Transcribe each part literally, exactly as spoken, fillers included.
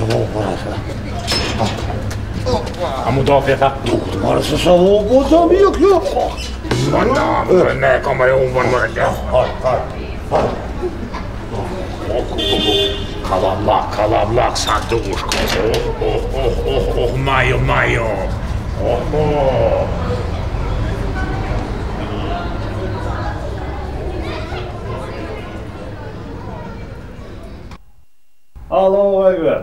A mudofjeta? Maar ze zal wel zo meer joh. Vandaag, nee, kom maar jongen, van me. Kalablak, kalablak, sarduşko. Oh, oh, oh, oh, oh, mayo, mayo. Oh, oh. Allahu Ekber.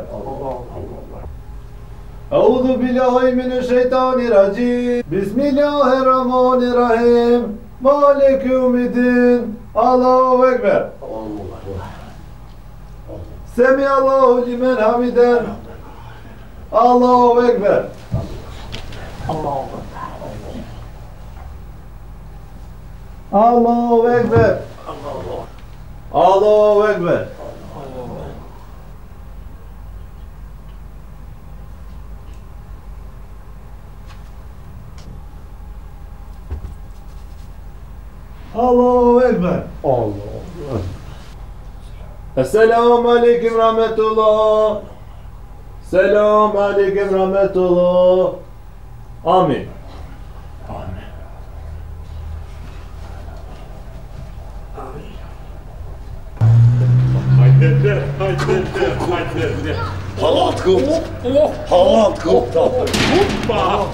Euzu billahi mineşşeytanirracim. Bismillahirrahmanirrahim. Maliki yevmiddin. Allahu Ekber. Semiyallahu limen hamiden. Allahu Ekber. Allahu Ekber. Allahu Ekber. Allahu Ekber. Allah. Esselamu Aleyküm Rahmetullah. Selamu Aleyküm Rahmetullah. Amin. Haydi, haydi, haydi. Halat kop. Halat kop tatlı. Hoppa.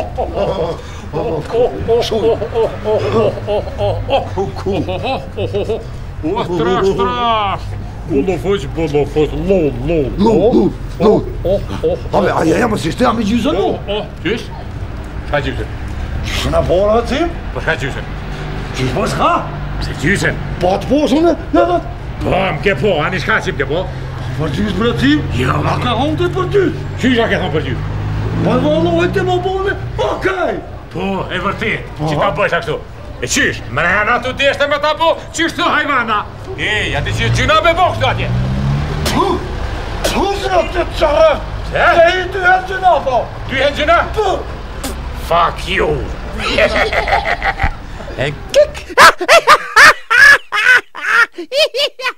О, страш, страш! Bolofos, bolofos, lol, lol. Lol, lol, lol. Oh, Abi ayağıma mı sıçtı ama yüzü ne? oh, oh, dus? Gaat Jusen. Şuna bol atayım. Wat gaat Jusen? Yüz başka. Zit Jusen. Bat bozunu. Ne lan? Bam, que pô, Anis gaat zip, que pô. Wat yüz bırakayım? Ja, man. Bakka honderd per duur. Jusen, que gaan per Jusen. Maar we hadden ooit helemaal bonen. Bakkai. Pô, é vertido. Zit aan boy, sagst du. Het juist, maar hij had het eerst met dat boel. Juist, hij was Hé, ja, dit is je nou bij bocht, dat je. Hoe? Hoe is dat dit zeggen? Hè? Nee, du hebt je nou al. Du hebt je nou? Fuck you. En kijk.